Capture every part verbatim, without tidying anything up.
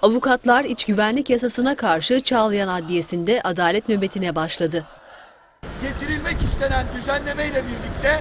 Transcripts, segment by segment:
Avukatlar iç güvenlik yasasına karşı Çağlayan Adliyesi'nde adalet nöbetine başladı. Getirilmek istenen düzenlemeyle birlikte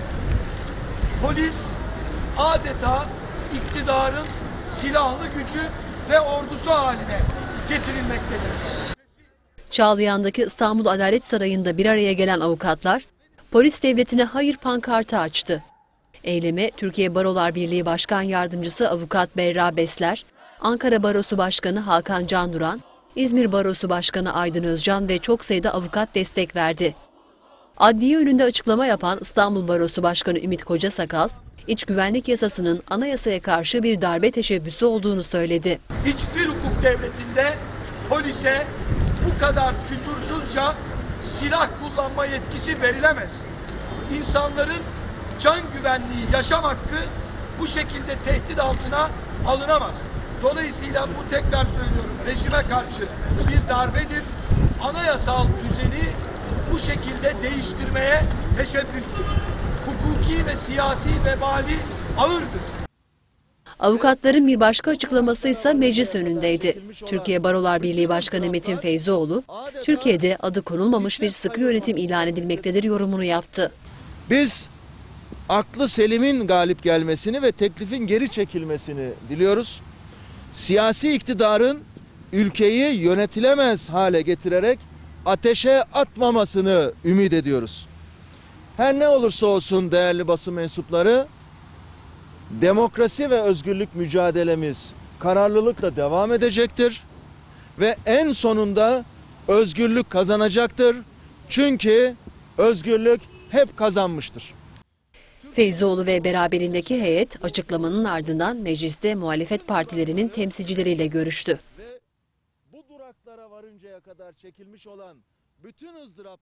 polis adeta iktidarın silahlı gücü ve ordusu haline getirilmektedir. Çağlayan'daki İstanbul Adalet Sarayı'nda bir araya gelen avukatlar, polis devletine hayır pankartı açtı. Eyleme Türkiye Barolar Birliği Başkan Yardımcısı Avukat Berra Besler, Ankara Barosu Başkanı Hakan Canduran, İzmir Barosu Başkanı Aydın Özcan ve çok sayıda avukat destek verdi. Adliye önünde açıklama yapan İstanbul Barosu Başkanı Ümit Kocasakal, iç güvenlik yasasının anayasaya karşı bir darbe teşebbüsü olduğunu söyledi. Hiçbir hukuk devletinde polise bu kadar fütursuzca silah kullanma yetkisi verilemez. İnsanların can güvenliği, yaşam hakkı bu şekilde tehdit altına alınamaz. Dolayısıyla bu, tekrar söylüyorum, rejime karşı bir darbedir. Anayasal düzeni bu şekilde değiştirmeye teşebbüstür. Hukuki ve siyasi vebali ağırdır. Avukatların bir başka açıklaması ise meclis önündeydi. Türkiye Barolar Birliği Başkanı Metin Feyzioğlu, Türkiye'de adı konulmamış bir sıkı yönetim ilan edilmektedir yorumunu yaptı. Biz aklı selimin galip gelmesini ve teklifin geri çekilmesini diliyoruz. Siyasi iktidarın ülkeyi yönetilemez hale getirerek ateşe atmamasını ümit ediyoruz. Her ne olursa olsun değerli basın mensupları, demokrasi ve özgürlük mücadelemiz kararlılıkla devam edecektir ve en sonunda özgürlük kazanacaktır. Çünkü özgürlük hep kazanmıştır. Feyzioğlu ve beraberindeki heyet açıklamanın ardından mecliste muhalefet partilerinin temsilcileriyle görüştü. Ve bu duraklara varıncaya kadar çekilmiş olan bütün ızdırap